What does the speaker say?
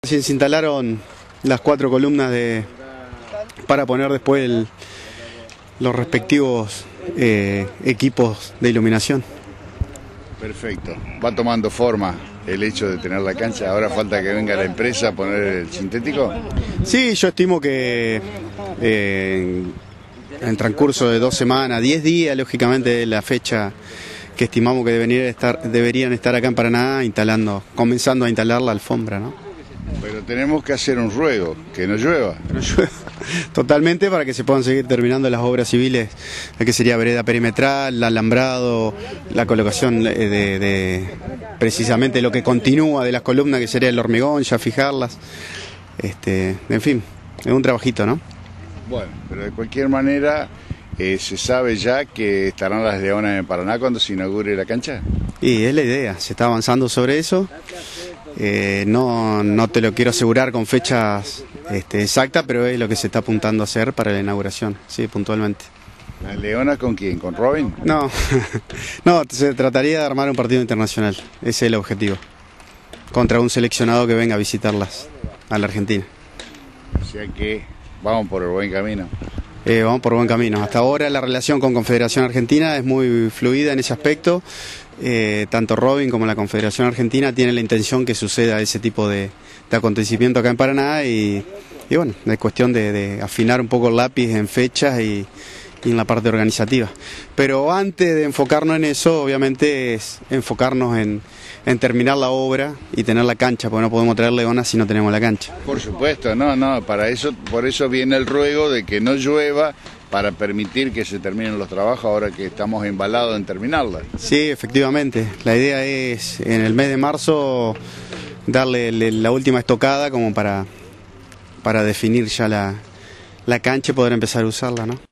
Se instalaron las 4 columnas para poner después los respectivos equipos de iluminación. Perfecto, va tomando forma el hecho de tener la cancha. Ahora falta que venga la empresa a poner el sintético. Sí, yo estimo que en el transcurso de 2 semanas, 10 días, lógicamente la fecha que estimamos que deberían estar acá en Paraná comenzando a instalar la alfombra, ¿no? Pero tenemos que hacer un ruego, que no llueva. Totalmente, para que se puedan seguir terminando las obras civiles, que sería vereda perimetral, el alambrado, la colocación precisamente lo que continúa de las columnas, que sería el hormigón, ya fijarlas. En fin, es un trabajito, ¿no? Bueno, pero de cualquier manera, ¿se sabe ya que estarán las leonas en Paraná cuando se inaugure la cancha? Y es la idea, se está avanzando sobre eso. No te lo quiero asegurar con fechas exactas, pero es lo que se está apuntando a hacer para la inauguración, sí, puntualmente. ¿Las leonas con quién? ¿Con Robin? No, no, se trataría de armar un partido internacional, ese es el objetivo, contra un seleccionado que venga a visitarlas a la Argentina. O sea que vamos por el buen camino. Vamos por buen camino. Hasta ahora la relación con Confederación Argentina es muy fluida en ese aspecto. Tanto Robin como la Confederación Argentina tienen la intención que suceda ese tipo de acontecimiento acá en Paraná y bueno, es cuestión de afinar un poco el lápiz en fechas y en la parte organizativa. Pero antes de enfocarnos en eso, obviamente es enfocarnos en terminar la obra y tener la cancha, porque no podemos traer leonas si no tenemos la cancha. Por supuesto, por eso viene el ruego de que no llueva, para permitir que se terminen los trabajos ahora que estamos embalados en terminarla. Sí, efectivamente. La idea es en el mes de marzo darle la última estocada como para definir ya la cancha y poder empezar a usarla, ¿no?